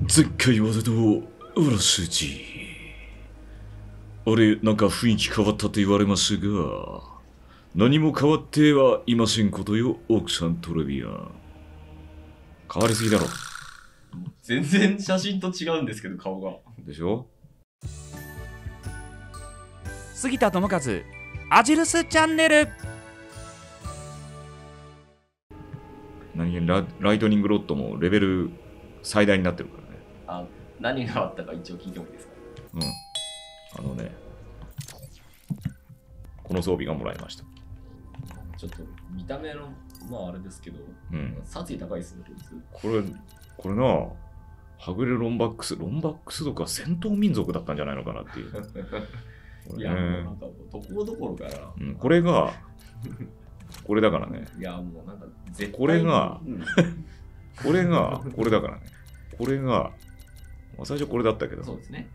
前回技と裏数字。あれ、なんか雰囲気変わったって言われますが、何も変わってはいませんことよ、奥さんトレビアン。変わりすぎだろ。 全然写真と違うんですけど、顔が。 でしょ？ 杉田智和アジルスチャンネル。 ライトニングロッドもレベル最大になってるからね。 あ、何があったか一応聞いてもいいですか？ この装備がもらいました。 ちょっと見た目の、まああれですけど、殺意高いですね、 これな、はぐれロンバックスとか戦闘民族だったんじゃないのかなっていう。 いや、もうなんかところどころから、 これが、これだからね。 いや、もうなんか絶対これが、これだからね。これが、最初これだったけど。 そうですね。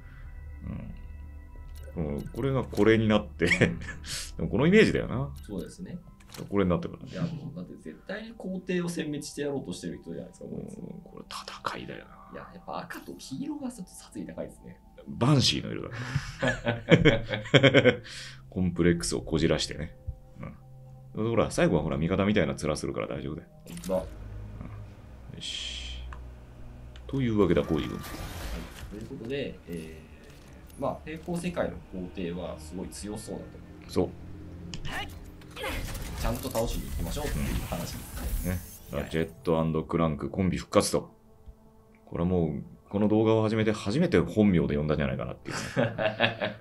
これがこれになってでもこのイメージだよな。 そうですね。 これになってくる。 いや、もうだって絶対に皇帝を殲滅してやろうとしてる人じゃないですか。 これ戦いだよな。 いや、やっぱ赤と黄色がちょっと殺意高いですね。 バンシーの色だからコンプレックスをこじらしてね。ほら、最後はほら、味方みたいな面するから大丈夫だよ。 本当だ。 よし。というわけだ、コージ君。 ということで、まあ、平行世界の皇帝はすごい強そうだと思う。 そう。 ちゃんと倒しに行きましょうっていう話ですね。ジェット&クランクコンビ復活と。これはもう、この動画を始めて初めて本名で呼んだんじゃないかなっていうね。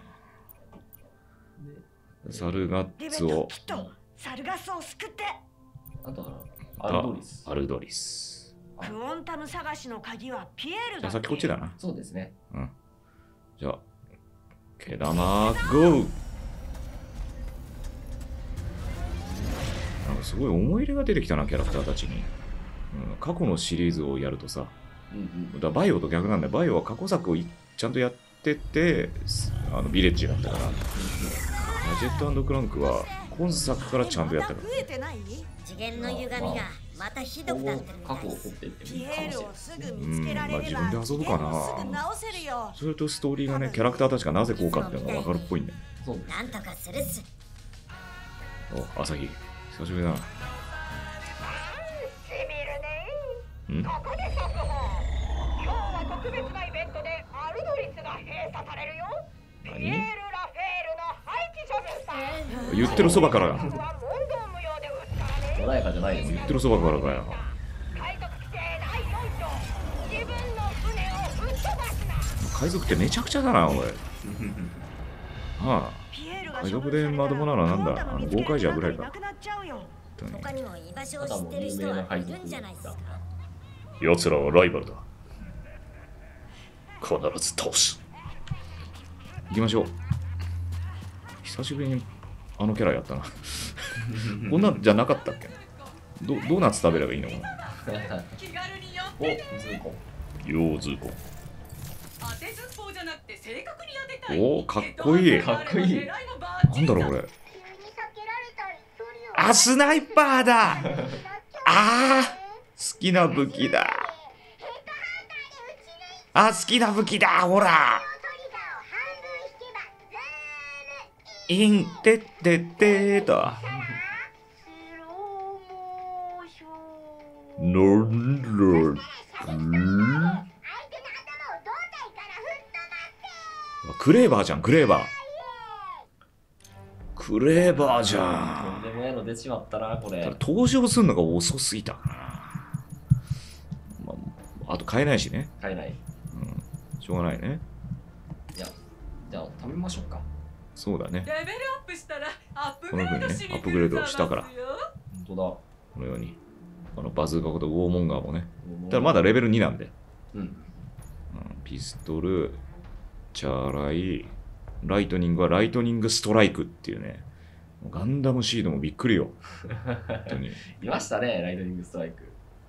サルガッツを。 サルガスを救って。 あとはアルドリス。 クオンタム探しの鍵はピエールだ。 じゃあさっきこっちだな。 そうですね。 じゃあ、毛玉ゴー。なんかすごい思い入れが出てきたな、キャラクターたちに。過去のシリーズをやるとさ、だからバイオと逆なんだよ。バイオは過去作をちゃんとやってて、ビレッジだったから。ジェット&クランクは今作からちゃんとやってる。 次元の歪みがまたひどくなってるみたい。 過去を掘っていってもいいかもしれない。 自分で遊ぶかな。それとストーリーがね、キャラクターたちがなぜこうかっていうのが分かるっぽいんだよ。 なんとかするっす。 お、朝日、久しぶりだな。 ここで速報。今日は特別なイベントでアルドリスが閉鎖されるよ。ピエール・ラフェールの廃棄処分さ。 言ってるそばから。 穏やかじゃないです。 言ってるそばからかよ。海賊ってめちゃくちゃだな、おい。海賊でまともなのはなんだ、豪快じゃぐらいか。 他にも居場所を知ってる人はいるんじゃないですか。 奴らはライバルだ。必ず倒す。行きましょう。久しぶりにあのキャラやったな。こんなんじゃなかったっけ？ドーナツ食べればいいのかな。 お、ズーコン。 ようズーコン。お、かっこいい。 かっこいい。 なんだろうこれ。あ、スナイパーだ。好きな武器だ。好きな武器だ。ほら。インテッテッテーと。クレーバーじゃん、クレーバー。クレーバーじゃん。 とんでもないの出ちまったな、これ。 登場するのが遅すぎたかな。あと買えないしね。 買えない。 しょうがないね。 いや、じゃあ食べましょうか。 そうだね。 レベルアップしたらアップこの風にね、アップグレードしたから。 本当だ。 このように。バズーカとウォーモンガーもね。ただまだレベル2なんで。ピストル、チャーライ、ライトニングはライトニングストライクっていうね。ガンダムシードもびっくりよ。本当に。 いましたね、ライトニングストライク。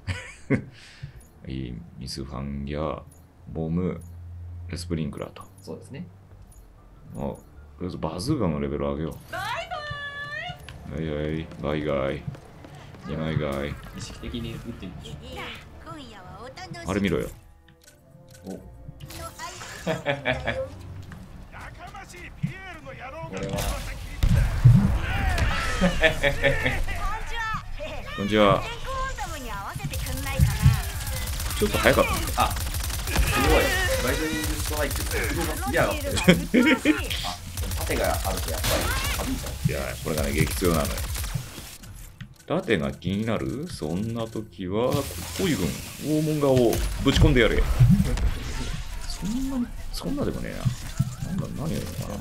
ミスファンギャ、ボム、スプリンクラーと。 そうですね。 とりあえずバズーカのレベル上げよう。はいはい、ガイガイ。ガイガイ。 意識的に打っていきましょう。 あれ見ろよ。 おの配置だよ。 これはこんにちは。 天候オンタムに合わせてくんないかな。 ちょっと早かったね。 あ、すごいライトニングストライクスピードがすげえ上がってる。あ、縦があるとやっぱり省いちゃう。 いや、これがね、激強なのよ。盾が気になる？そんな時は、コイ軍、黄門側をぶち込んでやれ。そんなでもねえな。何やるのかな。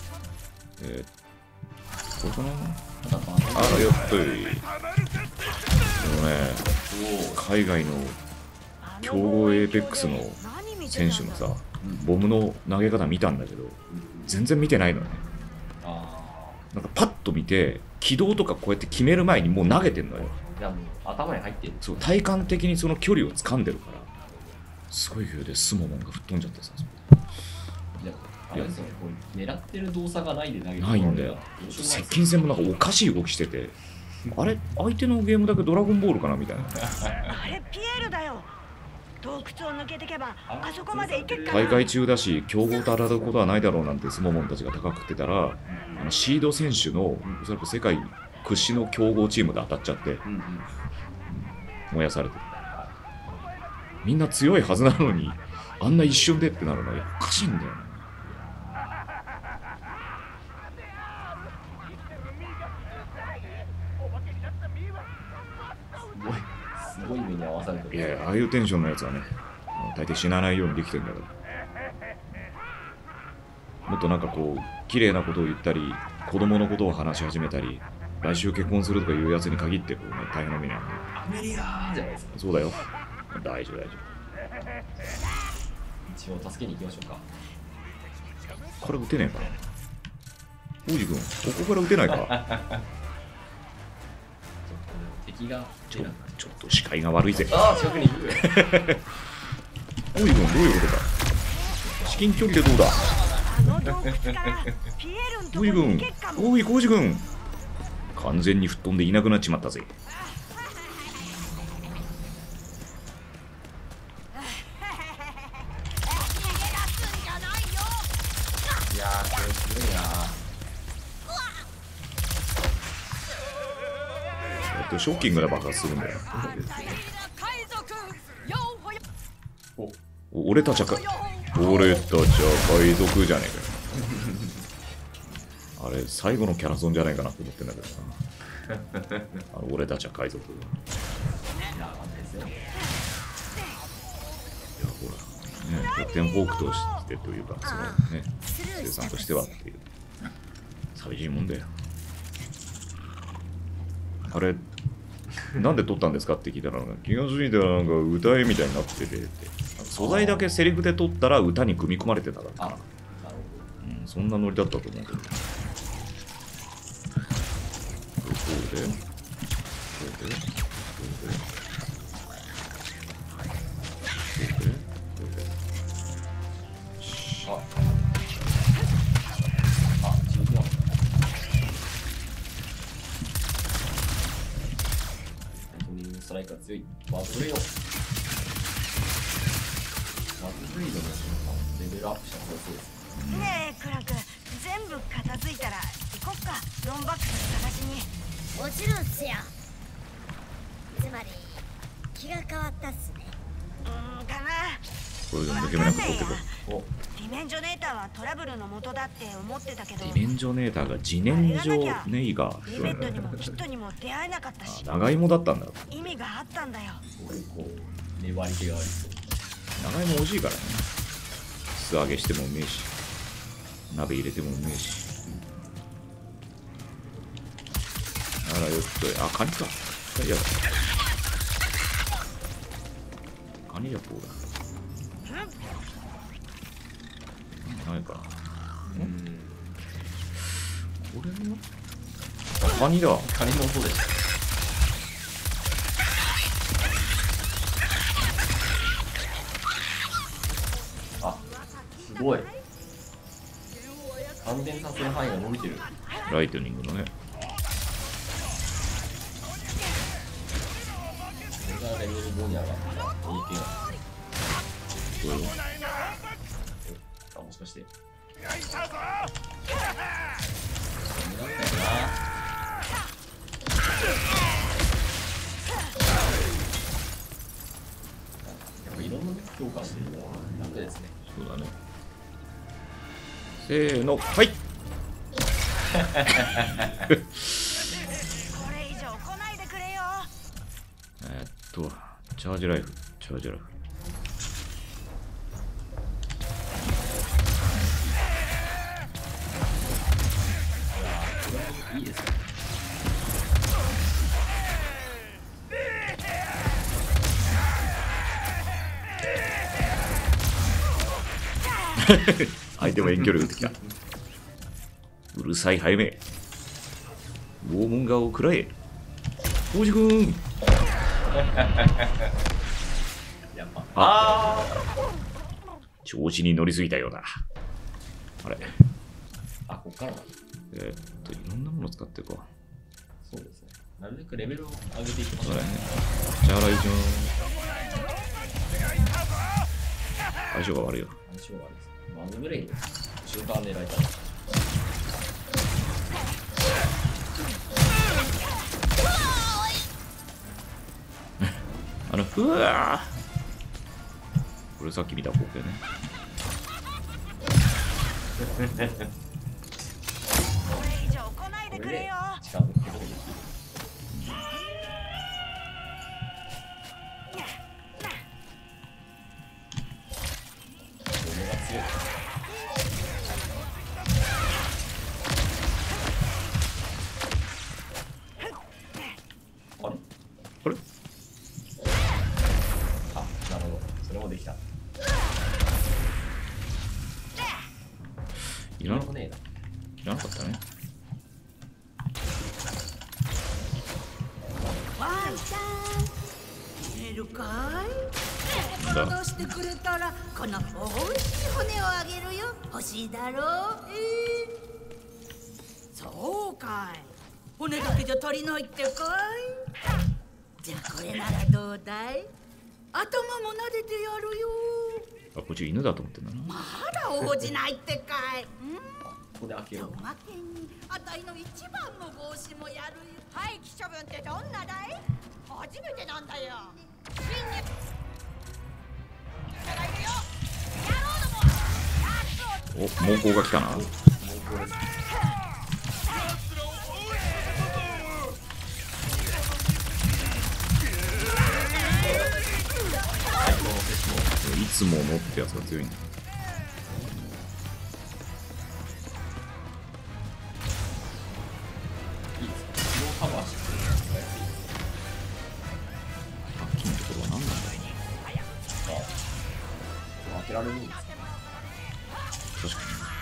これかな。あら、よっとい。でもね、海外の強豪エーペックスの選手のさ、ボムの投げ方見たんだけど、全然見てないのね。なんかパッと見て、軌道とかこうやって決める前にもう投げてんのよ。 いや、もう頭に入ってる。 そう、体感的にその距離を掴んでるから、すごい勢いでスモモンが吹っ飛んじゃってさ。 いや、あれですよね、こう狙ってる動作がないで投げてる。 ないんだよ。接近戦もなんかおかしい動きしてて、あれ相手のゲームだけドラゴンボールかなみたいな。 あれピエールだよ。洞窟を抜けてけばあそこまで行けっかな。 大会中だし、強豪と当たることはないだろうなんてスモモンたちが高くってたら、シード選手のおそらく世界屈指の強豪チームで当たっちゃって、燃やされてる。みんな強いはずなのに、あんな一瞬でってなるのはおかしいんだよね。 すごい目に合わされてる。 いやいや、ああいうテンションのやつはね、大抵死なないようにできてるんだから。もっとなんかこう、綺麗なことを言ったり、子供のことを話し始めたり、来週結婚するとかいうやつに限ってこう、ね、大変な目に遭うね。 アメリカじゃないですか。 そうだよ。大丈夫、大丈一応助けに行きましょうか。 夫。これ撃てねえかな。王子君、ここから撃てないか。 敵がちょっと視界が悪いぜ。 ああ、近くにいる。 王子君、どういうことか。至近距離でどうだ。 あの洞窟からピエールのとこに王子君行けっか、も。 おい、王子君。完全に吹っ飛んでいなくなっちまったぜ。 いやー、これすごいな。 ショッキングな爆発するんだよ。俺たちは海賊じゃねえかよ。あれ、最後のキャラソンじゃないかなと思ってんだけどな。俺たちは海賊。いや、ほら、ね、逆転フォークとしてというか、そのね、生産としてはっていう。寂しいもんだよ。あれ、なんで撮ったんですかって聞いたら、気が付いたらなんか歌えみたいになってて、素材だけセリフで撮ったら歌に組み込まれてたからかな。そんなノリだったと思うけど。こうで、こうで、こうで、こうで、こうで。 死ぬな。ストライクが強い。バズレよ。バズレイドの瞬間、レベルアップしたそうです。 ねえクラク、全部片付いたら行こっか。ロンバックス探しに。 もちろんっすよ。つまり気が変わったっすね。 かな。 これで抜け目なく取ってこう。 ディメンジョネーターはトラブルの元だって思ってたけど、 ディメンジョネーターが自然薯ネイガリベットにもキットにも出会えなかったし、 長芋だったんだ。 意味があったんだよ。 こう粘り気がありそう。 長芋美味しいからね。素揚げしてもうめえし、鍋入れてもうめえし。あらよっと、あ、カニか。いやだ。カニじゃこうだ。ないかな。これはカニだ。 カニの音でした。あ、すごい。感電させる範囲が伸びてる。 ライトニングのね。 これがレベル5に上がった。いい気が。 これよ。 あ、もしかして。やっぱいろんな強化してるのは楽ですね。 そうだね。せーの、はい。 これ以上来ないでくれよ。 チャージライフ、チャージライフ。 いいですね。 相手も遠距離打ってきた。うるさい早め。拷問側を食らえ。王子くん。 やっぱ。 調子に乗りすぎたようだ。あれ。 あ、こっからだ。 いろんなもの使っていこう。 そうですね。なるべくレベルを上げていきましょう。 そうだね。チャーライジョン。相性が悪いよ。 相性が悪いです。マグブレイド。後ろから狙いたい。 うわー、これさっき見た光景ね。 これ以上来ないでくれよ。 近づくことができる。これが強い。 あれあ、なるほど。それもできた。 いらなかねえな。 ったね。 ワンちゃん寝るかい？ なんだ戻してくれたらこのおいしい骨をあげるよ。欲しいだろう？そうかい。骨だけじゃ足りないってかい？じゃあこれならどうだい？頭も撫でてやるよ。 あ、こっち犬だと思ってんだな。 まだ応じないってかい？ ここで開けよう。 おまけにあたいの一番の帽子もやるよ。 廃棄処分ってどんなだい？初めてなんだよ。新入者がいるよ。野郎ども。 お、猛攻が来たな。いつものってやつが強いんだ。 いいですか。スローカバーしてくれる。 さっきのところは何なんだろう。 開けられるんですか。 確かに。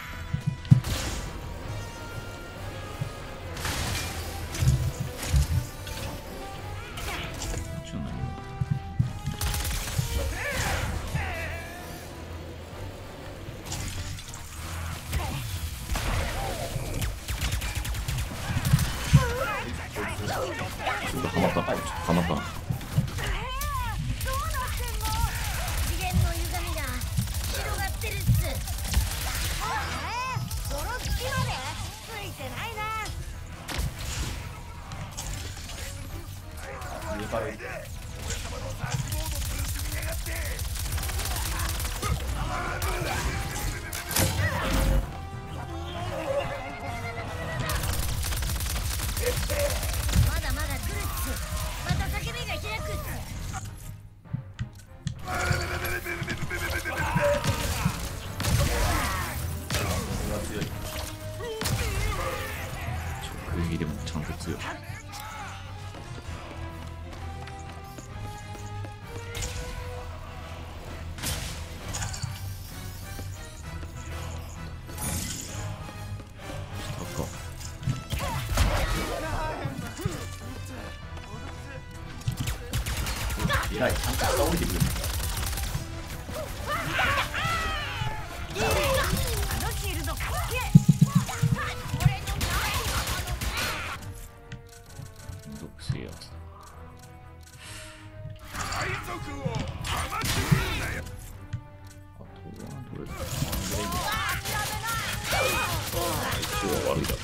はまった。はまった。 どうなってんの？次元の歪みが広がってるっす。 その隙までついてないな。 上から行く。 まだまだ来るっす。また叫びが開くっす。 強い。 直撃でもちゃんと強い。下か。 偉い。ちゃんと下降りてくるんですよ。 あのシールドかっけえ。 属性やつだ。 るだろ。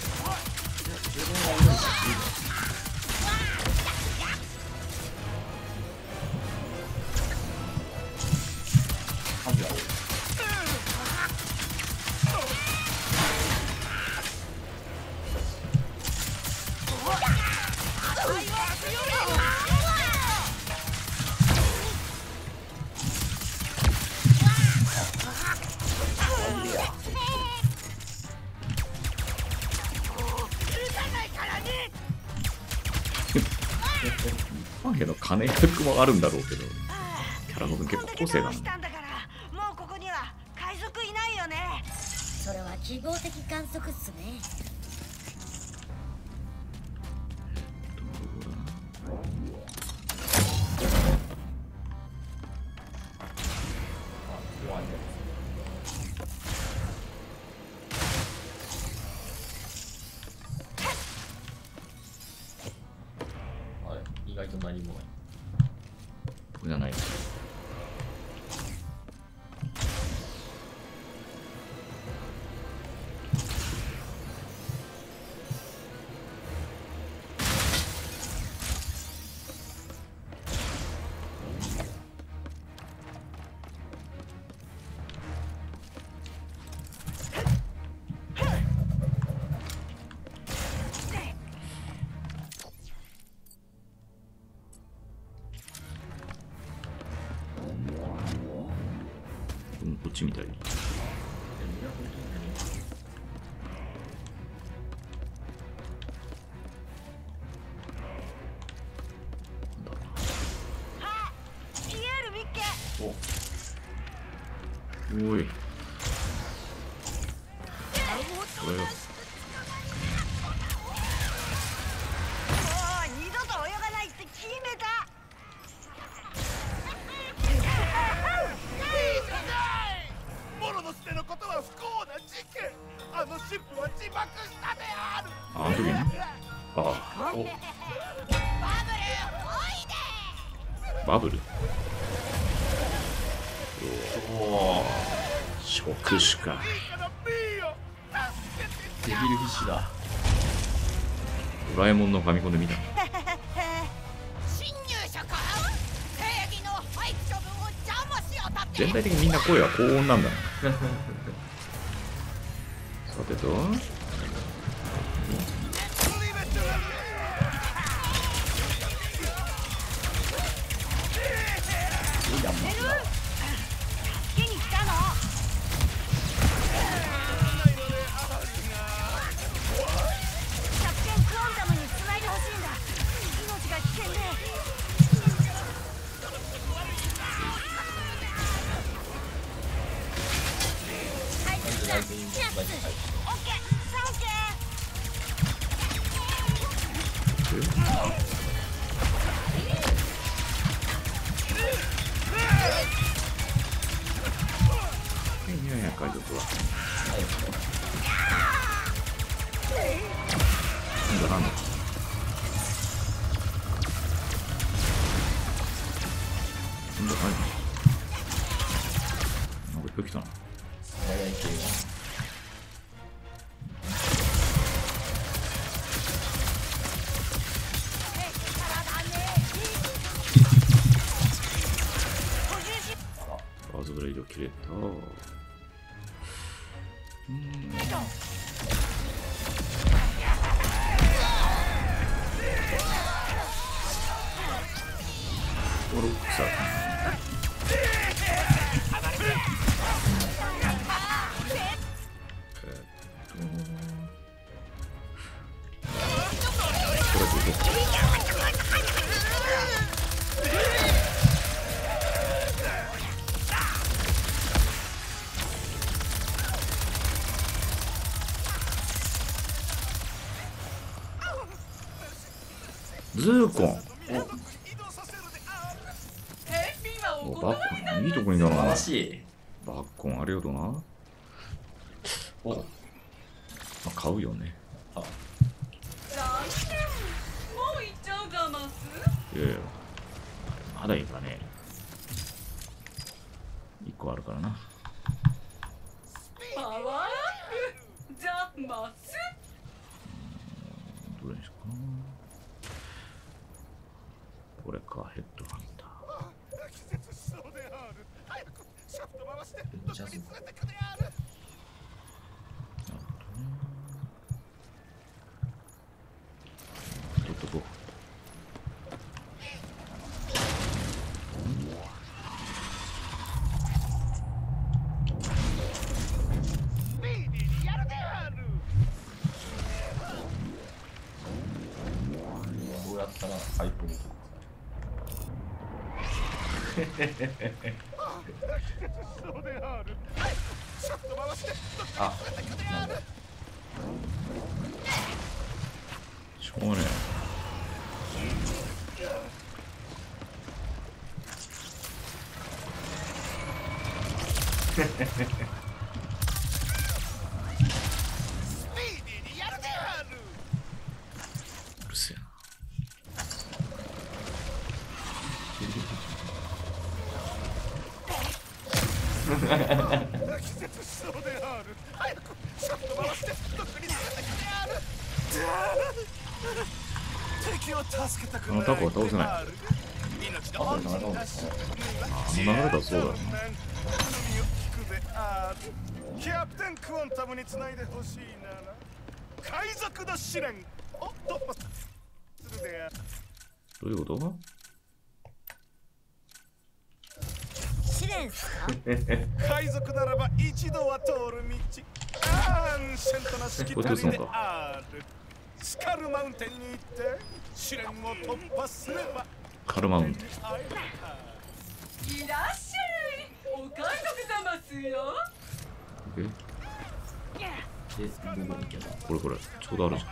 数が多い。 一般への金役もあるんだろうけど、キャラの分結構個性がある。 したんだから、もうここには海賊いないよね。 それは記号的観測っすね。 弱いね。あれ、意外と何もない。 これじゃない。こっちみたい。 あ、ピエール見っけ。 おい。これよ。 もう二度と泳がないって決めた。 モロのステのことは不幸な事件。あのシップは自爆したである。 あの時に。ああ。バブル。おお。触手か。 デビルフィッシュだ。 ドラえもんのファミコンで見た。 侵入者か。正義の廃棄処分を邪魔しようたって。 全体的にみんな声は高音なんだな。さてと。 助けに来たの。キャプテンクオンタムに繋いでほしいんだ。命が危険で。 ライトニングストライク入る。 オッケー、サンキいやいや、海賊は。なんだなんだ。なんだなんかいっぱい来たな。 早い系が。 バーズブレイド切れた。ボロクサ。これでどこ？ズーコン。おバッコンいいとこにだな。 素晴らしい。 バッコンありがとうな。 お、 まあ、買うよね。 もう行っちゃうざますいやいやまだいいかね。1個あるからな。 パワーアップざますカーヘッドハンタ気絶しそうである。早くシャフト回してめっちゃすごい連れてくである。 ー。取っとこう。 スピーディーにやるである。 どうやったらパイプにそうである。早くシャフト回してあ、なんだしょうがねスピーディーにやるである。 え。うるせえな。 気絶しそうである。早くシャフト回してどっかに連れてくである。敵を助けたくない。 あのタコは倒せない。 命の恩人だし。 あの流れだとそうだね。 海を聞くである。キャプテンクオンタムに繋いでほしいなら海賊の試練を突破するである。 どういうこと？ 試練っすか？ 海賊ならば一度は通る道。アンシェントなしきたりである。スカルマウンテンに行って試練を突破すればカルマウンテン。 会えるか。 いらっしゃい。お海賊様っすよ。 え、 で、どこに行けばこれこれ、ちょうどあるじゃん。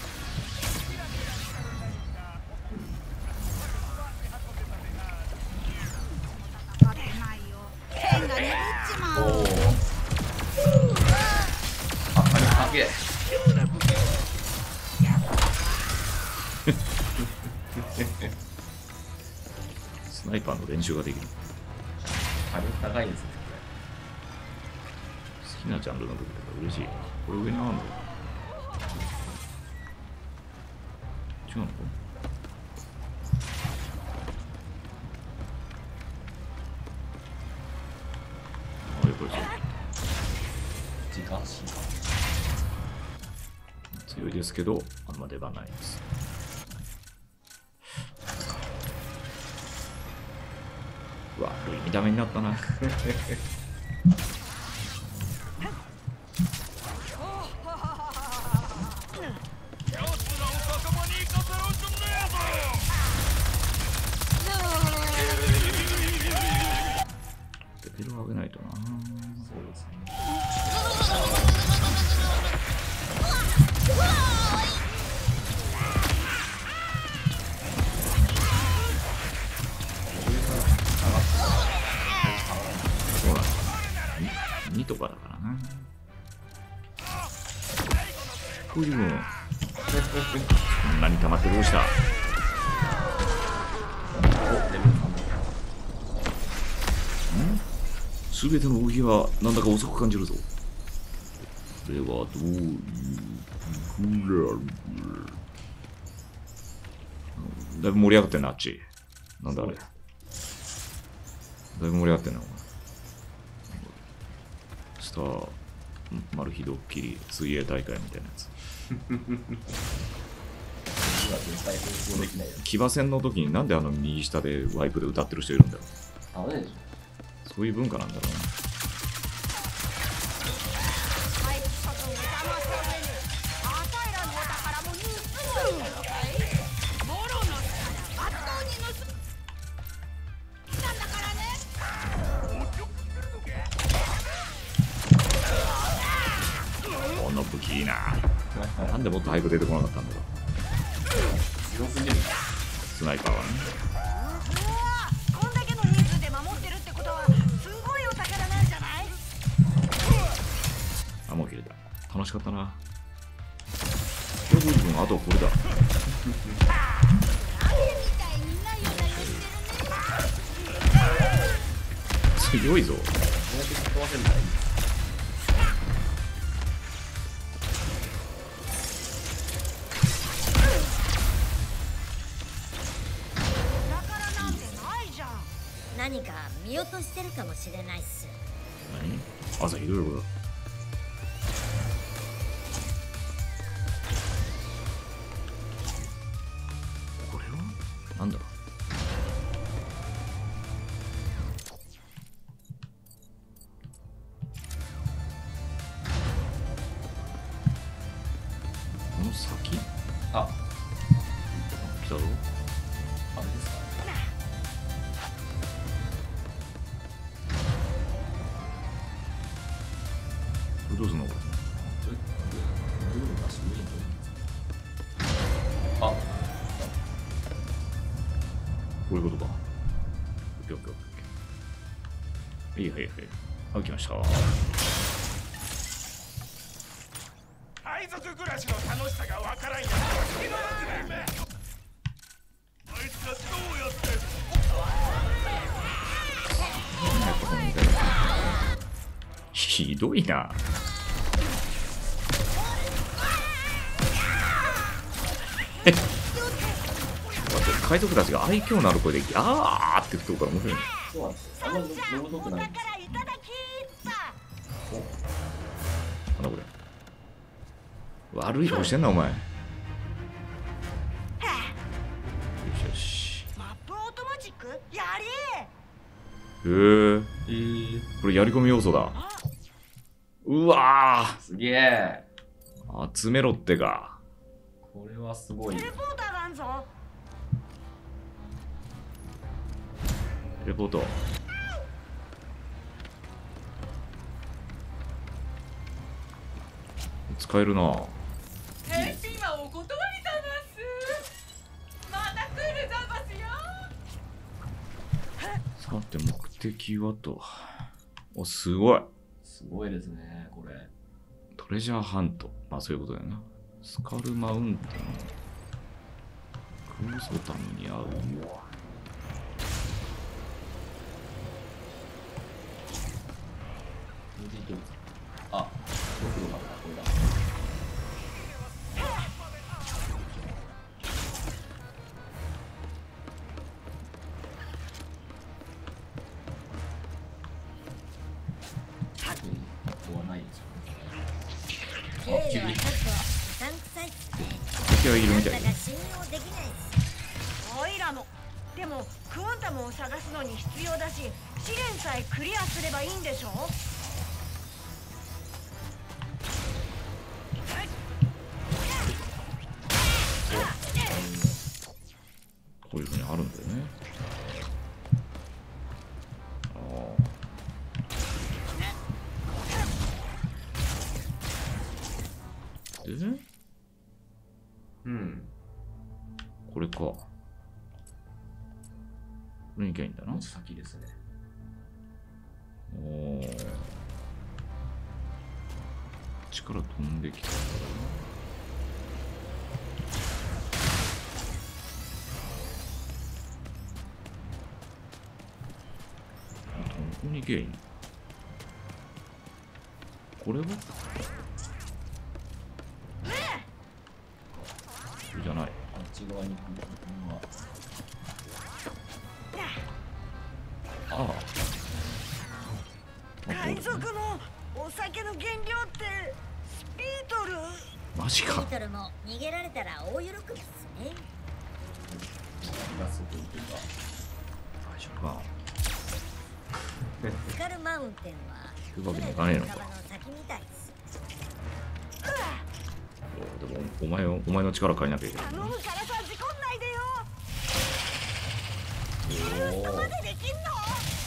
剣がねっちまう。 おおあ、かげスナイパーの練習ができる。 あれ高いですね好きなジャンルの武器だから嬉しい。これ上にあるの？違うの？あれこれ時間し強いですけど、あんま出番ないです。悪い見た目になったな。レベルを上げないとな。 そうですねそうだ。2とかだからな。こういうのこんなに溜まってどうした？すべての動きはなんだか遅く感じるぞ。これはどういうだいぶ盛り上がってんな、あっち。なんだあれ。だいぶ盛り上がってんな、お前。スター、マル秘ドッキリ、水泳大会みたいなやつ。騎馬戦の時になんであの右下でワイプで歌ってる人いるんだろう。 あれでしそういう文化なんだろうな。 はい、諸君を邪魔した上にあたいらのお宝も盗むのかい？ モロの力まっとうに盗むなんだからね。 この武器いいな。なんでもっと早く出てこなかったんだろう。スナイパーはね。 うわ、こんだけの人数で守ってるってことはすごいお宝なんじゃない？ あ、もう切れた。楽しかったな。今日君、あとこれだ。 みたいになよなよしてるね。 強いぞ。 どうやって飛ばせるんだいだからなうとしてるかもしれないっす。 何？朝ひどいことだ。これはなんだ？この先？ あ、 来たぞ。 あれですか。 これどうすんのこれ。 あ、 こういうことか。オッケーオッケーオッケー。いいはいはい。あ、来ました。 海賊暮らしの楽しさがわからんやつは気の毒だよ。あいつはどうやって。 ひどいな。海賊たちが愛嬌のある声でギャーって吹くから面白いね。 そうなんですよ。あんまりのどくないんですよ。 なんだこれ。悪い顔してんなお前。よしよし。 マップオートマチックやりへえ。これやり込み要素だ。うわすげえ。 ー、集めろってか。 これはすごい。 レポーターがあんぞ。 レポート。使えるな。 返信はお断りざますまた来るざますよ。 さて目的はと。お、すごい。 すごいですね、これ。 トレジャーハント。まあそういうことだよな。スカルマウンテン。クロソタムに合う。 あ、ドクロだ、これだ。ここはないですよね。あ、急に。 敵はいるみたい。 おいらも。でもクオンタムを探すのに必要だし、試練さえクリアすればいいんでしょ。 こういうふうにあるんだよね。で、 うん。 これか。これに行けばいいんだな。 もう先ですね。 おー。力飛んできたからな。どこに行けばいいの？これは？じゃない。 あっち側に行くのは。 ああ。 海賊のお酒の原料ってスピートル。 マジか。 スピートルも逃げられたら大喜びっすね。 ガスというか。 大丈夫か。 スカルマウンテンは行くわけにいかねえのか。 川の先みたいです。 でもお前の力借りなきゃいけない頼むからさ、事故んないでよ。 おまでできんの？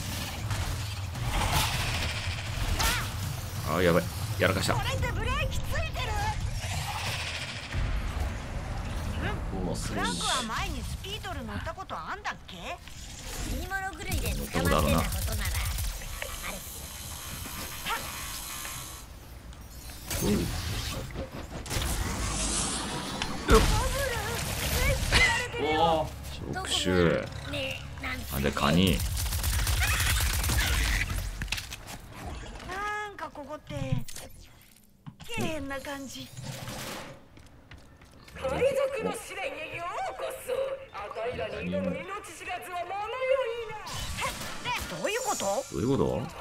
ああ、やばい。やらかした。 これってブレーキついてる？ おー、すごい。 フランクは前にスピートル乗ったことあんだっけ？ 死に物狂いで捕まってたことならあれっすよ。 おー、 触手。なんでカニ。 なんかここって綺麗な感じ。 海賊の試練へようこそ。あたいらに挑む命知らずは物よいな。 どういうこと？ どういうこと？ どういう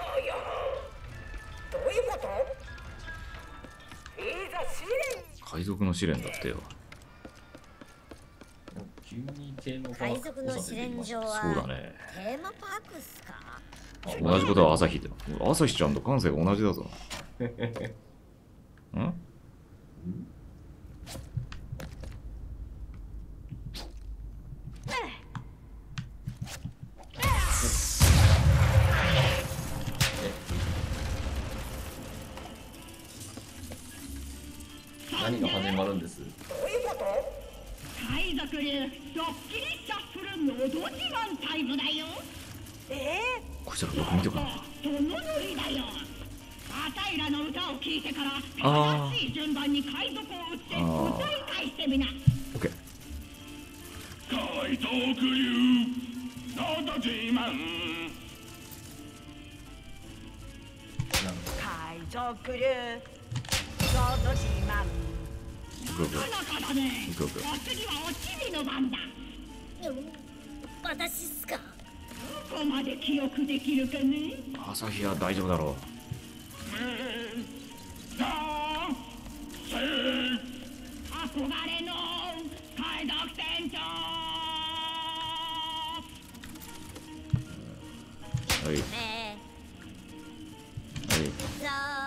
こと？いざ試練。 海賊の試練だってよ。 急にテーマパーク海賊の試練場はそうだね。 テーマパークっすか？ 同じことは朝日で。朝日ちゃんと感性が同じだぞ。ん？ 何が始まるんです？ どういうこと？ 海賊流ドッキリシャッフルのど自慢タイムだよ。 こいつらよく見てかな。 そのノリだよ。アタイらの歌を聴いてからあー正しい順番に海賊を撃って歌い返してみな。 オッケー。 海賊流のど自慢海賊流のど自慢。 グーグーなかなかだね。 グーグー。 お次はおちびの番だ。 私っすか？ どこまで記憶できるかね。 朝日は大丈夫だろ憧れの海賊船長。 う。はい。 ねはい。 え、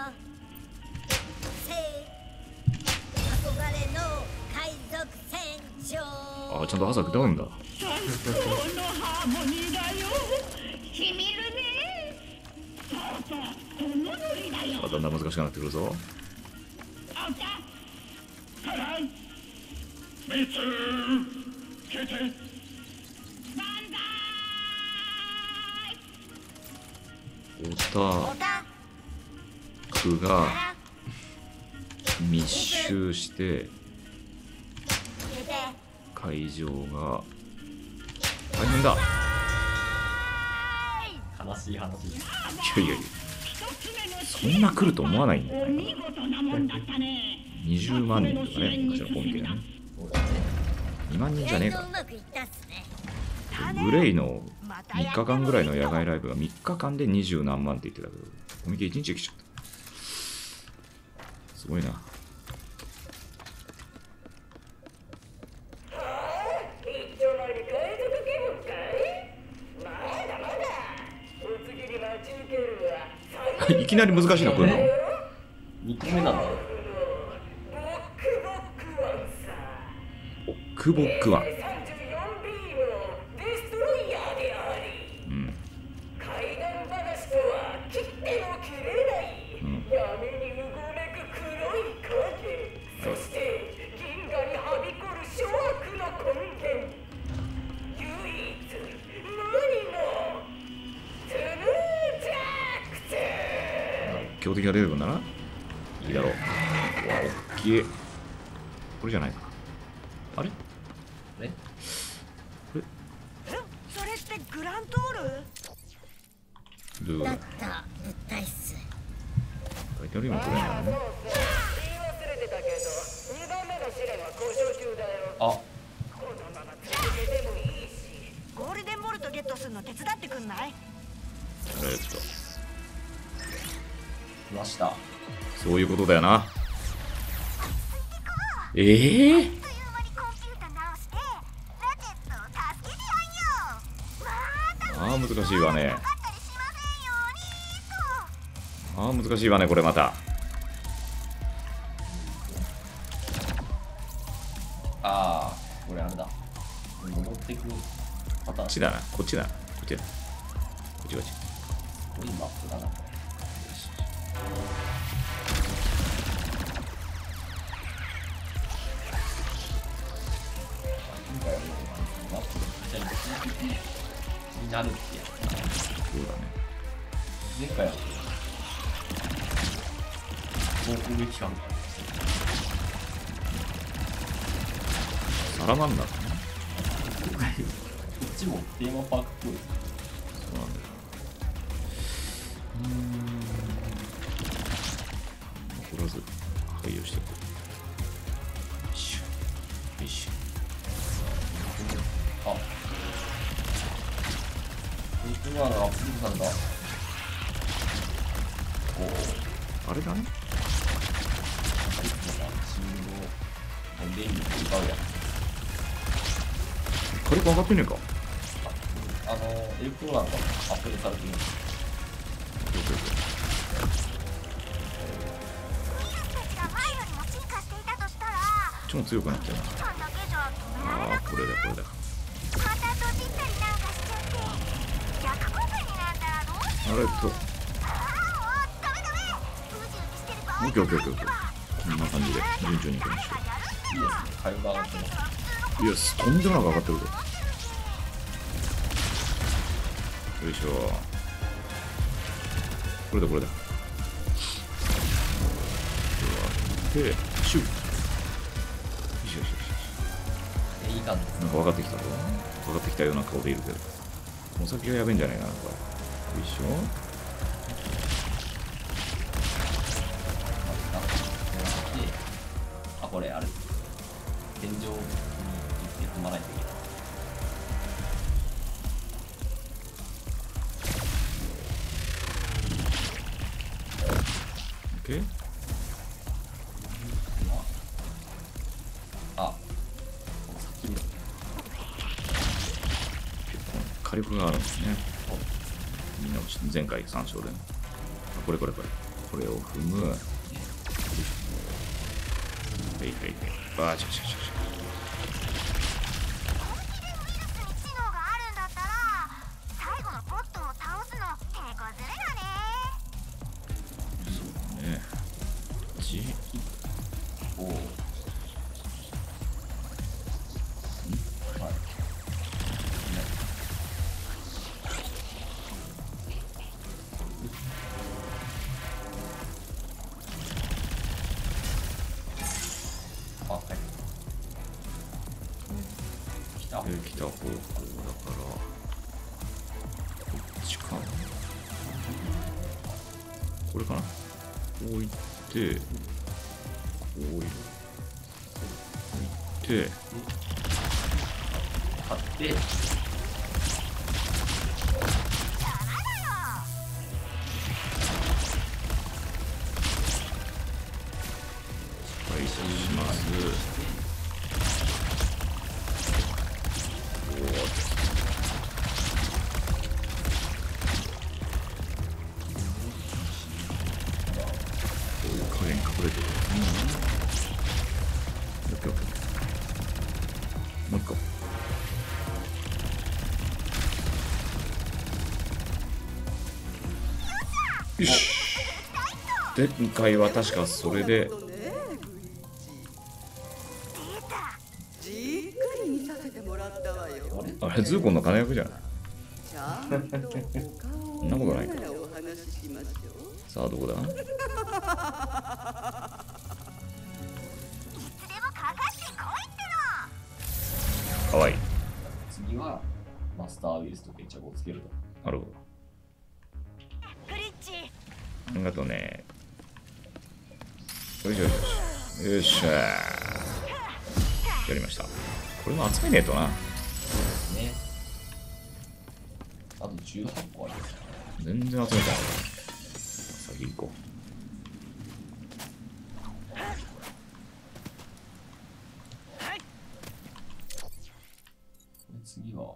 憧れの海賊船長。 あ、ちゃんと朝歌うんだ。 このハーモニーだよ。しみるね。そうそう、このノリだよ。 だんだん難しくなってくるぞ。 オッケー。 見つけて万歳。 オオタタクが密集して出て会場が大変だ。 悲しい話。 いやいやいや、そんな来ると思わないんだよおね。 見事なもんだったね。 20万人とかね、昔のコミケでね。 そうだね。 2万人じゃねえか。 意外とうまくいったっすね。 グレイの3日間ぐらいの野外ライブが3日間で20何万って言ってたけど、コミケ1日で来ちゃった。すごいな。 一丁前に海賊気分かい？まだまだ。お次に待ち受けるわ。 いきなり難しいの来るの？ 2個目なんだ。 クボックワン。 34ビームのデストロイヤーであり、 うん。 怪談話とは切っても切れない、闇にうごめく黒い影、そして銀河にはびこる諸悪の根源、唯一無二のトゥヌージャックス。 強敵が出てくるんだな。いいだろう。うわ、おっきい。これじゃないかな。あれ？ え？ それってグラントール？ ルールだった物体っす。 書いてあるよ、これ。 言い忘れてたけど、2番目の試練は交渉中だよ。 あ、 このまま続けてもいいし。 ゴールデンボルトゲットするの手伝ってくんない？ 来ました。 そういうことだよな。 という間にコンピュータ直してラケットを助けてやんよ。まあああ、難しいわね。 かったりしませんようにと。 ああ、難しいわね、これまた。 ああ、これあれだ。登っていくパターン。 こっちだな、こっちだな。こっちだ。こっちこっち。 すごいマップだな。今回はもうマップがちっちゃいんですね。になるってやつ。 そうだね。 前回は航空撃艦。 サラマンダーだね。 こっちもテーマパークっぽい。 そうなんだよ。残らず、配慮していこう。よいしょ。よいしょ。 あ、これ今のアップデートされた。おお。 あれだね。 電力使うやん。 火力上がってんねえか。 エレクトロなんかアップデートされてる。 超強くなっちゃうな。ああ、これだこれだ。あれと。オッケーオッケーオッケーオッケー。こんな感じで順調にいきましょう。 いいですね。火力上がってます。 いや、とんでもなく上がってるぞ。よいしょ。これだこれだ。で、シュー。よしよしよし。 いい感じですなんか分かってきたぞ。分かってきたような顔でいるけど。お酒がやべえんじゃないかな、これ。よいしょ。 あ、これあれ。天井に行って踏まないといけない。 オッケー。 あ、先に火力があるんですね。みんな前回3勝で。これこれこれ。これを踏む。はいはいはい。バーチャシャシャシャ。そうね。 おお。はい。あ、はい。来た。 来た方向だから、こっちかな。これかな。こういって、こういって、 買って、 開始します。おー、こういう影に隠れてる。オッケーオッケー。もう一個。よし。前回は確かそれで。 じっくり見させてもらったわよ。 あれ、ズーコンの金役じゃない。 ちゃんとお顔をそんなことないか見ながらお話ししましょう。 さあ、どこだ。かわいい。 次はマスターウイルスと決着をつけると。 なるほど。ありがとうね。よいしょよいしょ。よっしゃー。やりました。これも集めねえとな。 ですね。あと18個あります。 全然集めたな。先行こ次は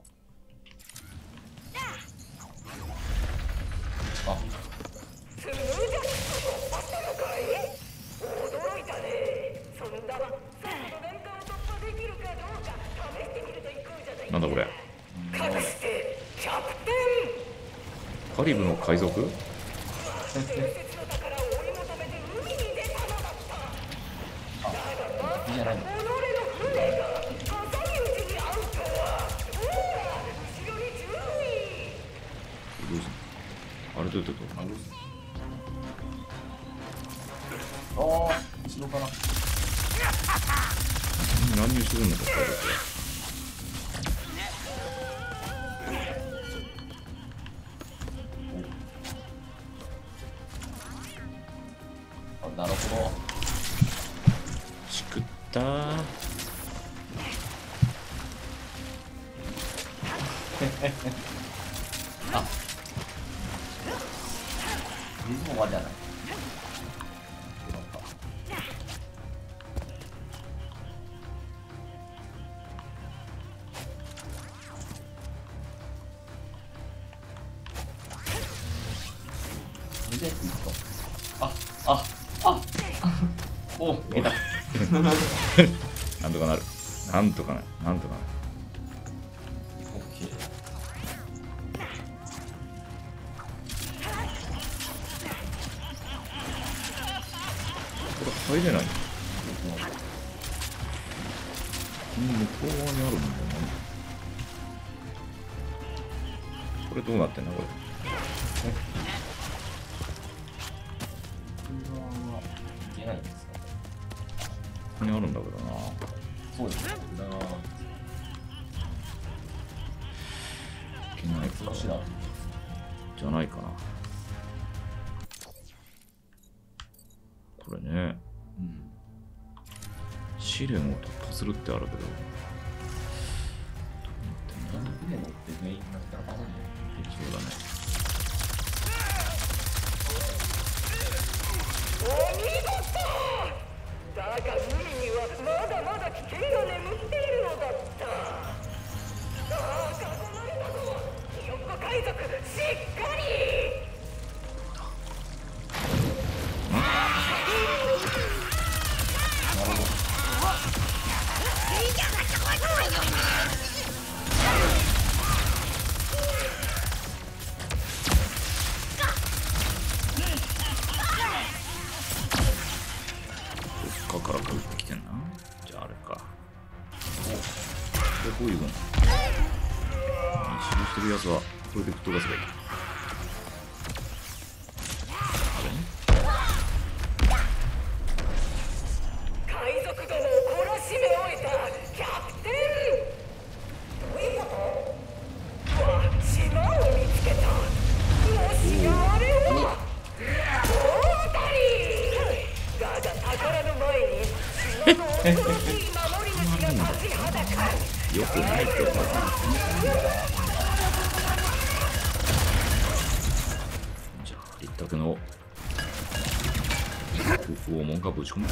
あ、 スムージャックあったのかい？驚いたね。そんなさっさと難関を突破できるかどうか試してみるといこうじゃないか。 う。なんだこれ。 かつてキャプテンカリブの海賊。 伝説の宝を追い求めて海に出たのだった。だがまいいじゃないの。 己の船が挟み撃ちに遭うとは。ほら後ろに注意。 どうすんの。あれどういうこと。 ああ、後ろから乱入してくるんだか、これ。 なるほど。 しくったー。 あリズムはじゃない。おっ、いた。 なんとかなる。なんとかなる。なんとかなる。 オッケー。 これ入れない。向こう側にあるんだよな。これどうなってんだこれ。 いけないんですか。 ここにあるんだけどな。 そうですね。 いけないか。じゃないかな。これね。 うん。 試練を突破するってあるけど。 船乗ってメインになったらまずいね。 そうだね。 お見事だが海にはまだまだ危険が眠っているのだった。ああ、囲まれたぞ。ひよっこ海賊、しっかり。 どっかから来ってきてんな。じゃああれか。こういうふうに。一周してるやつはこれで吹っ飛ばせばいい。 海賊どもを懲らしめ終えたキャプテン。どういうこと？わ、島を見つけた。もしやあれは大当たり。だが宝の前に島の恐ろしい守り主が立ちはだかる。 よくないけど。じゃあ一択の拷問がぶち込むか。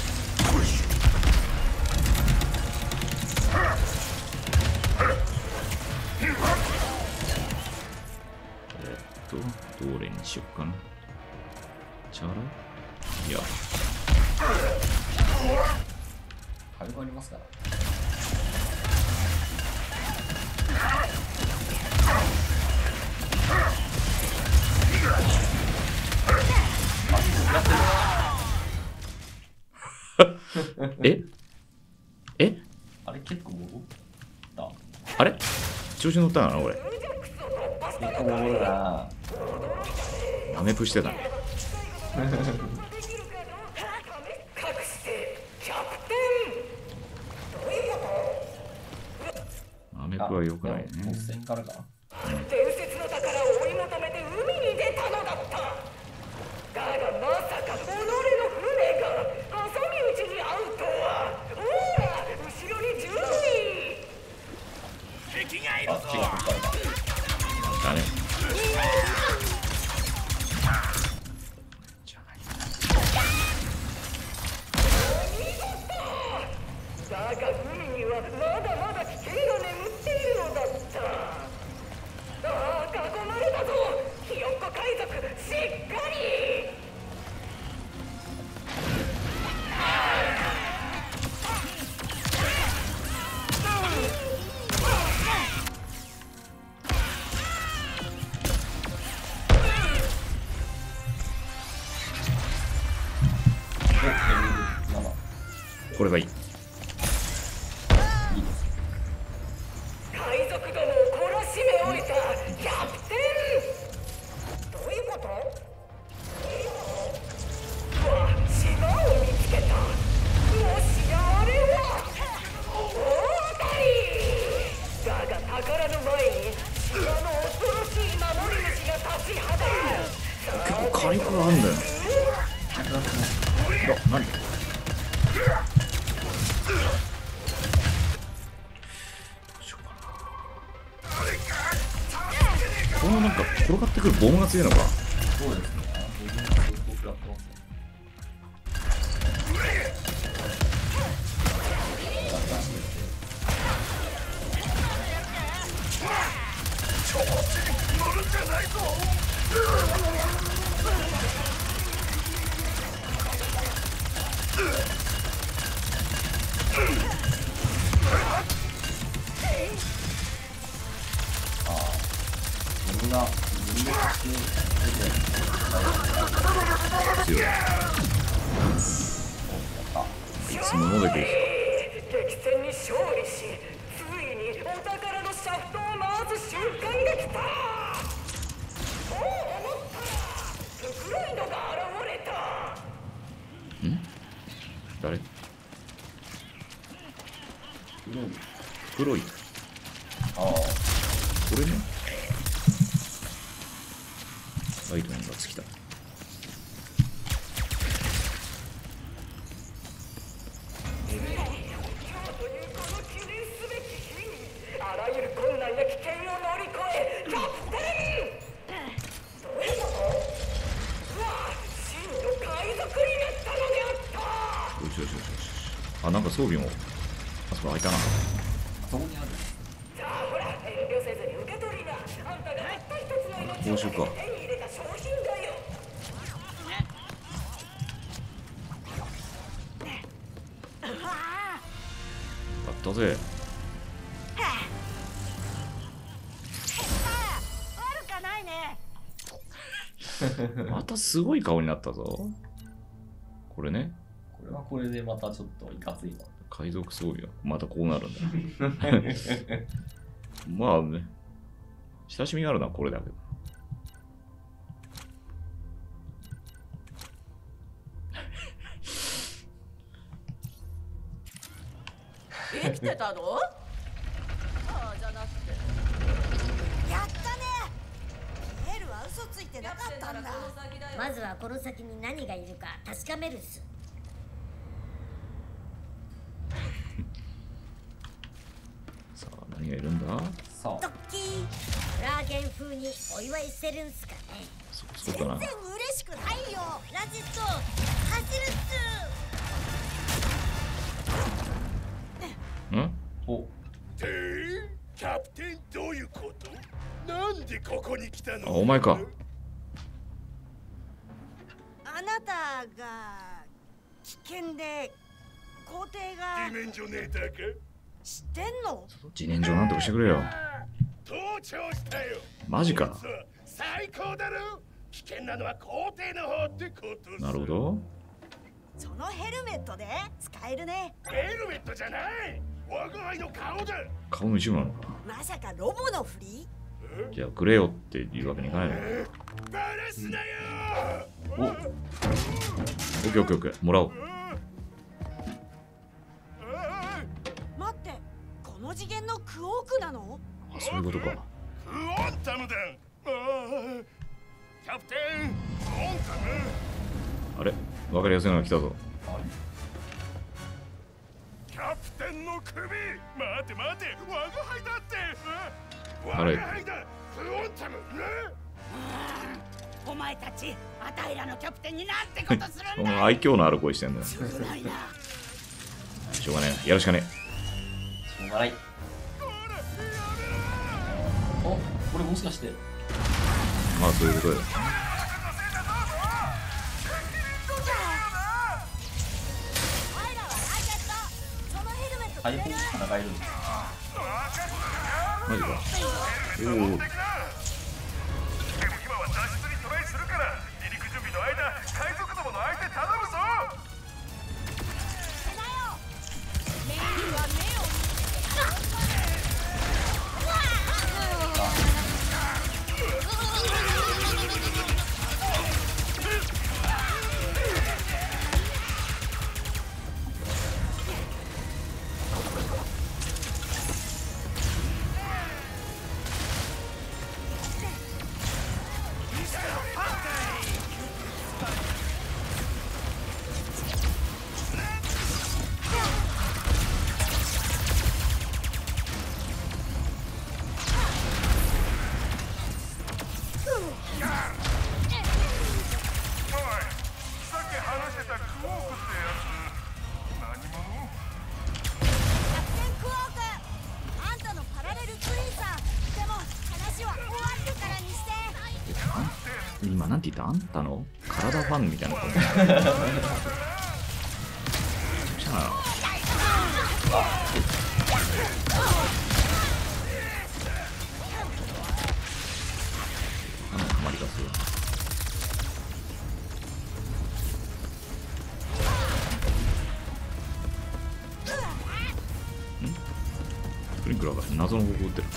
どれにしよっかな。チャラいや。 火力ありますから。 ええあれ結構戻ったあれ調子乗ったかな俺。 結構戻るな。 アメプしてたね。 隠してキャプテン。どういうこと？ アメプは良くないね。 突然からかな。 伝説の宝を追い求めて海に出たのだった。だがまさか己の船が挟み撃ちに遭うとは。おら後ろに準備。 敵がいるぞ。 あ、違う、こっからだ。 だね。 だが海にはまだまだ危険が眠っているのだった。ああ、囲まれたぞ。ひよっこ海賊、しっかり。 これがいい。 海賊どもを懲らしめ終えたキャプテン。どういうこと？うわ、島を見つけた。もしやあれは大当たり。だが宝の前に島の恐ろしい守り主が立ちはだかる。 結構火力があるんだよ。なんでこのまま転がってくるボムが強いのか。 そうですね。ヘビーが相当食らってますね。みんな強い。いつものでくる。 激戦に勝利し、ついにお宝のシャフトを回す瞬間が来た。そう思ったら黒いのが現れた。 誰？ 黒い。 黒い。 ああ。 これね。ライトニングが尽きた。 あらゆる困難や危険を乗り越え、キャプテン！どういうこと？うわ、真の海賊になったのであった！ よしよしよしよし。あ、なんか装備も、あそこ開いたな。 そこにある。 さあほら、遠慮せずに受け取りな。あんたがたった一つの命を報酬か。 手に入れた商品だよ。 やったぜ。 悪かないね。 またすごい顔になったぞ。これね。 これはこれでまたちょっといかついわ。 海賊装備はまたこうなるんだ。まあね。親しみがあるのはこれだけど。 生きてたの？ああ、じゃなくて。 やったね。ピエールは嘘ついてなかったんだ。まずはこの先に何がいるか確かめるっす。 さあ、何がいるんだ？ さあドッキーラーゲン風にお祝いしてるんすかね。 そうかな。 全然嬉しくないよ。ラジット走るっす。 ん？ おキャプテンどういうこと？なんでここに来たの？ あ、お前か。 あなたが危険で皇帝がディメンジョネーターか？ 知ってんの？ 自然薯なんとかしてくれよ。 登場したよ。 マジか。 最高だろ。危険なのは皇帝の方ってことさ。 なるほど。 そのヘルメットで使えるね。 ヘルメットじゃない。我が輩の顔だ。 顔の一部なのか。 まさかロボのふり？ じゃあくれよっていうわけにいかないの。 バラすなよ。 お、オッケーオッケーオッケー、もらおう。 待って、この次元のクオークなの？ あ、そういうことか。 クオンタムだ。キャプテン、クオンタム。 あれ、わかりやすいのが来たぞ。 キャプテンの首。待て待て、我が輩だって。 あれ我が輩だ。クオンタムね。 お前たち、アタイらのキャプテンになんてことするこんだ。 の愛嬌のある声してんだよ。し少ないな。 ょうがねえな。やるしかねしょうがない。お、これもしかして。 え。まあそういうことだよ。 大砲戦えるんです。 マジか。おお。 今は脱出にトライするから、離陸準備の間、海賊どもの相手頼むぞ。 メインは目を話してたクオークってやつ何者？ キャプテンクオーク、あんたのパラレルクイーザー。でも話は終わってからにして。 今なんて言った？あんたの体ファンみたいなこと。めちゃくちゃな。ハマりがする。スプリンクラーが謎の方向打ってる。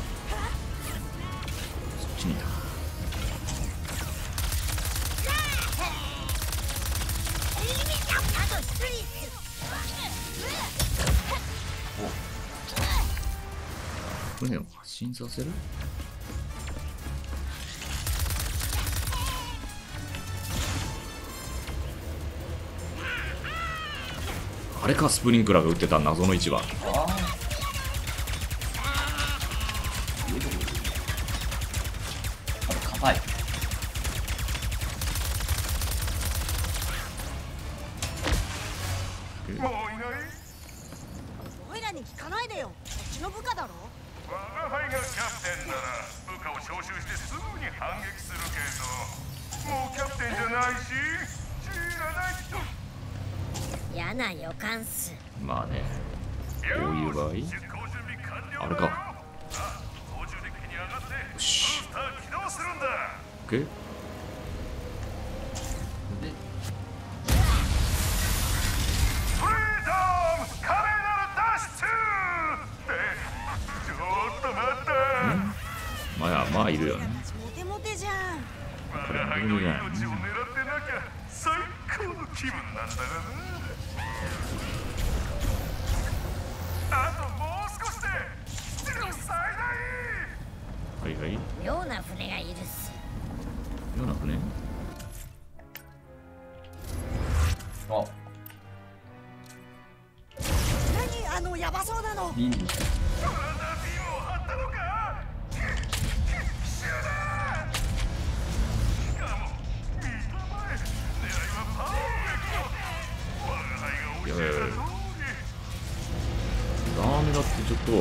そっちにいた。船を発進させる？あれか、スプリンクラーが撃ってた謎の位置は。 硬い。 もういない？ おいらに聞かないでよ。こっちの部下だろ。 我が輩がキャプテンなら部下を招集してすぐに反撃するけど、もうキャプテンじゃないし知らない人。 嫌な予感っす。 まあね、こういう場合あれか。よし、OK。まあいるよね。 モテモテじゃん。 これはどうじゃない。 最高の気分なんだがな。あともう少しで出力最大。 はいはい。 妙な船がいるっす。 妙な船？ あ、 何あのヤバそうなの。 ビン。 やばいやばい。ダメだってちょっと。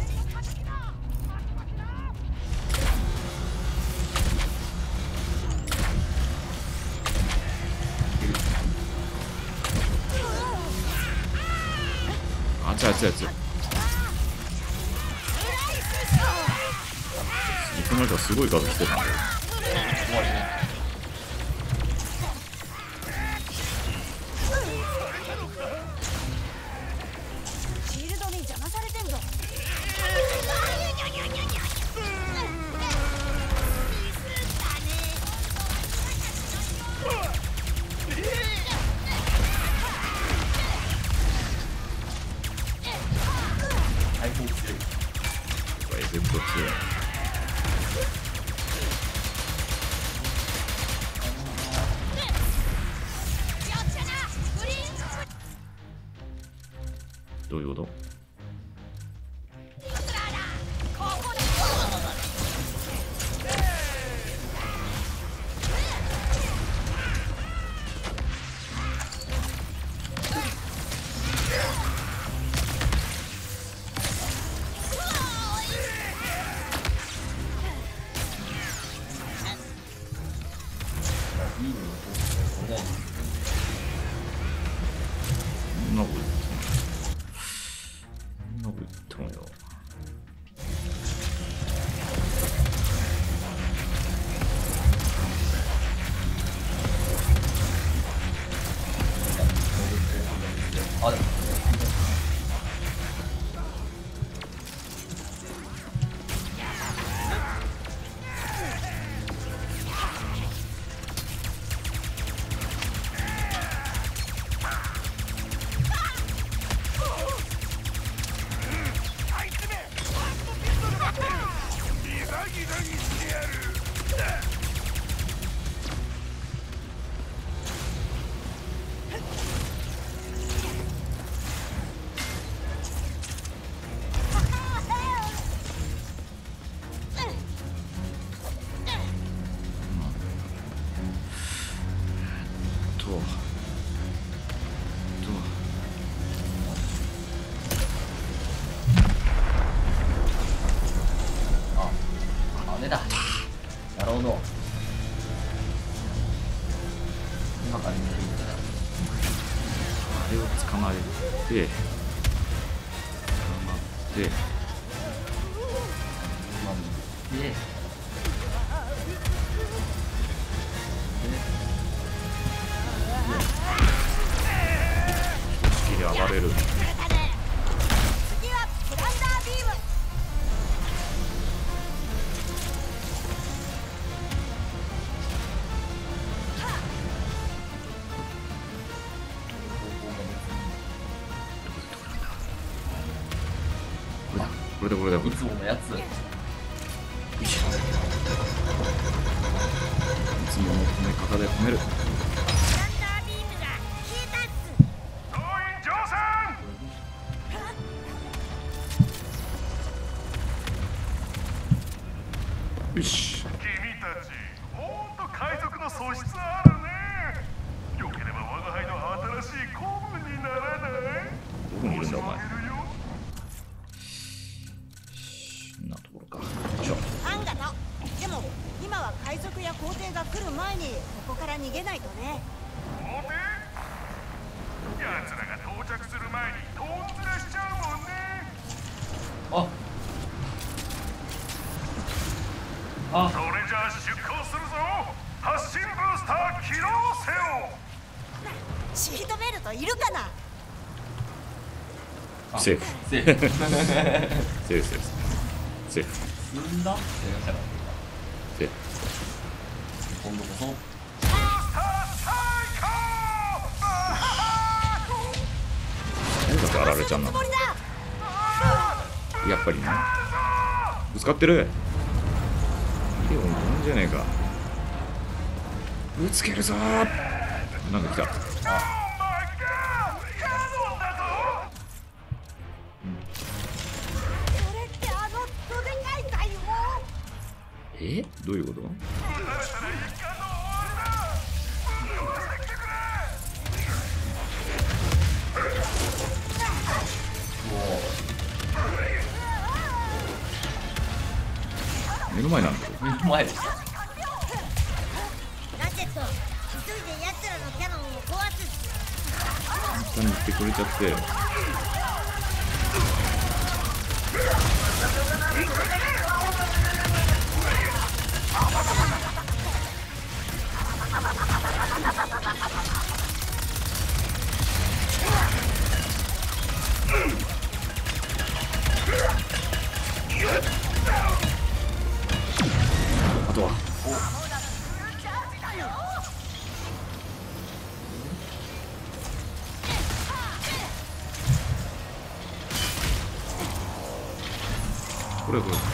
あつあつあつ。いつの間にかすごい数来てたんだよ。 シールドに邪魔されてんぞ。 最高強い。 エフェクト強い。どういうこと？ あ、でもれを捕まえて、捕まって、一式で暴れる。 次はプランダービーム。 これだこれだこれだ。 いつものやつ。 いつもの止め方で止める。 プランダービームが消えたっす。 動員乗船。 よし。 君たち、ほんと海賊の素質あるね。よければ我が輩の新しい子分にならない？ どこにいるんだお前。 教えるよ。 こんなところか。よいしょ。 あんがと。でも今は海賊や皇帝が来る前にここから逃げないとね。 皇帝？奴らが到着する前にトンズラしちゃうもんね。それじゃあ出航するぞ。発進ブースター起動せよ。 シートベルトいるかな。 セーフ。 セーフ。 セーフセーフセーフ積んだ？ セーフ。 今度こそ。 ブースター最高。 何だってあられちゃんなの。やっぱりな。ぶつかってる。いいよ、なんじゃねえか。ぶつけるぞー。なんか来た。 それってあのどでかい怪物。 どういうこと？目の前なんだよ。 目の前でした。 ラチェット、急いで奴らのキャノンを壊すっす。 簡単に言ってくれちゃって。あとはこれこれ。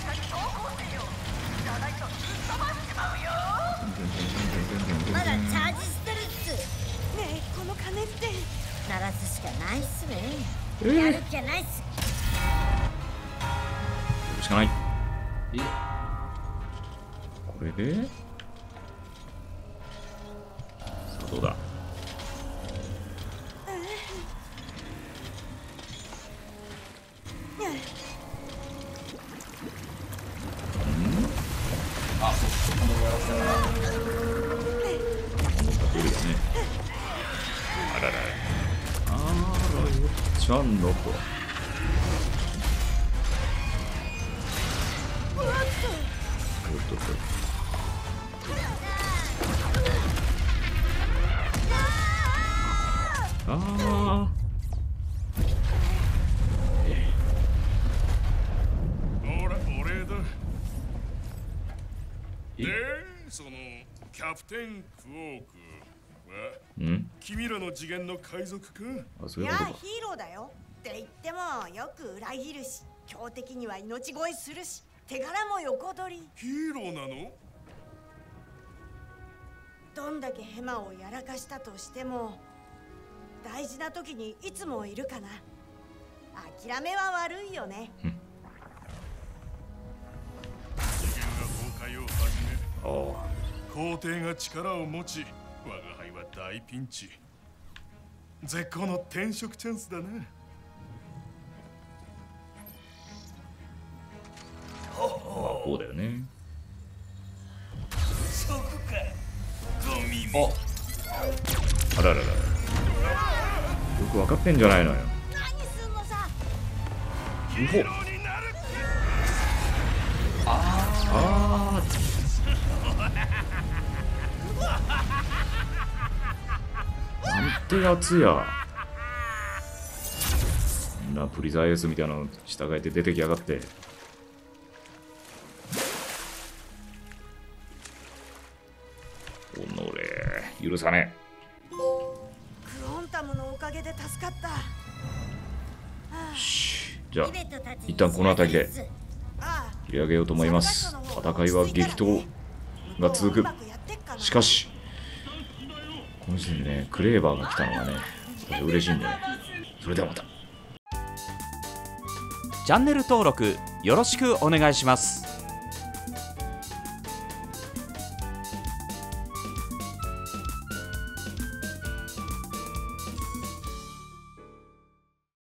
まだチャージしてるっす。ねえ、この鐘って鳴らすしかないっすね。やるっきゃないっす。 やるしかない。これでさあどうだ。あららよっちゃんの子。 ほら、お礼だ。で、そのキャプテンクオークは君らの次元の海賊か？ いや、ヒーローだよ。って言ってもよく裏切るし、強敵には命乞いするし、手柄も横取り。 ヒーローなの？ どんだけヘマをやらかしたとしても大事な時にいつもいるかな。諦めは悪いよね。 次元が崩壊を始め、皇帝が力を持ち、我が輩は大ピンチ。絶好の転職チャンスだな。 こうだよね。 そこか、ゴミあららら。 く分かってんじゃないのよ。 何すんのさ。 うほあなんてやつや。みんなプリザエースみたいなの従えて出てきやがって。おのれ許さねクロンタムのおかげで助かった。 え。じゃあ一旦この辺りで切り上げようと思います。戦いは激闘が続く。しかしこの時点でねクレーバーが来たのがね少し嬉しいんでね。それではまた。 チャンネル登録よろしくお願いします。